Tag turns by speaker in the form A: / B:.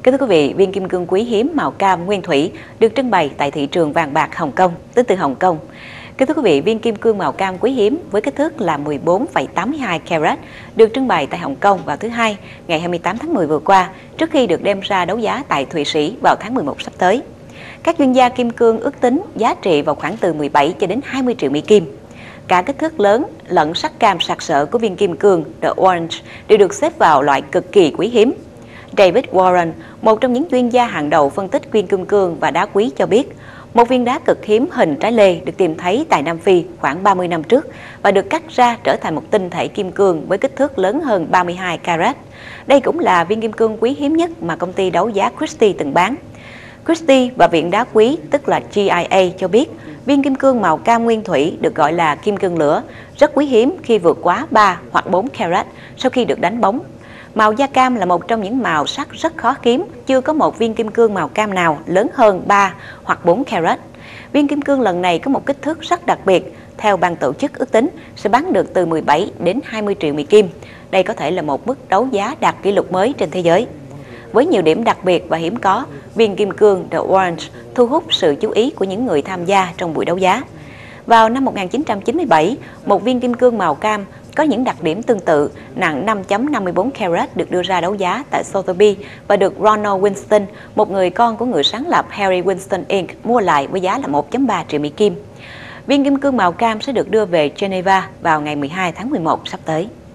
A: Kính thưa quý vị, viên kim cương quý hiếm màu cam nguyên thủy được trưng bày tại thị trường vàng bạc Hồng Kông, đến từ Hồng Kông. Kính thưa quý vị, viên kim cương màu cam quý hiếm với kích thước là 14,82 carat được trưng bày tại Hồng Kông vào thứ Hai, ngày 28 tháng 10 vừa qua, trước khi được đem ra đấu giá tại Thụy Sĩ vào tháng 11 sắp tới. Các chuyên gia kim cương ước tính giá trị vào khoảng từ 17 cho đến 20 triệu Mỹ Kim. Cả kích thước lớn lẫn sắc cam sặc sỡ của viên kim cương The Orange đều được xếp vào loại cực kỳ quý hiếm. David Warren, một trong những chuyên gia hàng đầu phân tích viên kim cương và đá quý cho biết, một viên đá cực hiếm hình trái lê được tìm thấy tại Nam Phi khoảng 30 năm trước và được cắt ra trở thành một tinh thể kim cương với kích thước lớn hơn 32 carat. Đây cũng là viên kim cương quý hiếm nhất mà công ty đấu giá Christie từng bán. Christie và Viện Đá Quý, tức là GIA, cho biết viên kim cương màu cam nguyên thủy được gọi là kim cương lửa, rất quý hiếm khi vượt quá 3 hoặc 4 carat sau khi được đánh bóng. Màu da cam là một trong những màu sắc rất khó kiếm, chưa có một viên kim cương màu cam nào lớn hơn 3 hoặc 4 carat. Viên kim cương lần này có một kích thước rất đặc biệt, theo ban tổ chức ước tính sẽ bán được từ 17 đến 20 triệu Mỹ Kim. Đây có thể là một mức đấu giá đạt kỷ lục mới trên thế giới. Với nhiều điểm đặc biệt và hiếm có, viên kim cương The Orange thu hút sự chú ý của những người tham gia trong buổi đấu giá. Vào năm 1997, một viên kim cương màu cam có những đặc điểm tương tự, nặng 5,54 carat được đưa ra đấu giá tại Sotheby's và được Ronald Winston, một người con của người sáng lập Harry Winston Inc., mua lại với giá là 1,3 triệu Mỹ Kim. Viên kim cương màu cam sẽ được đưa về Geneva vào ngày 12 tháng 11 sắp tới.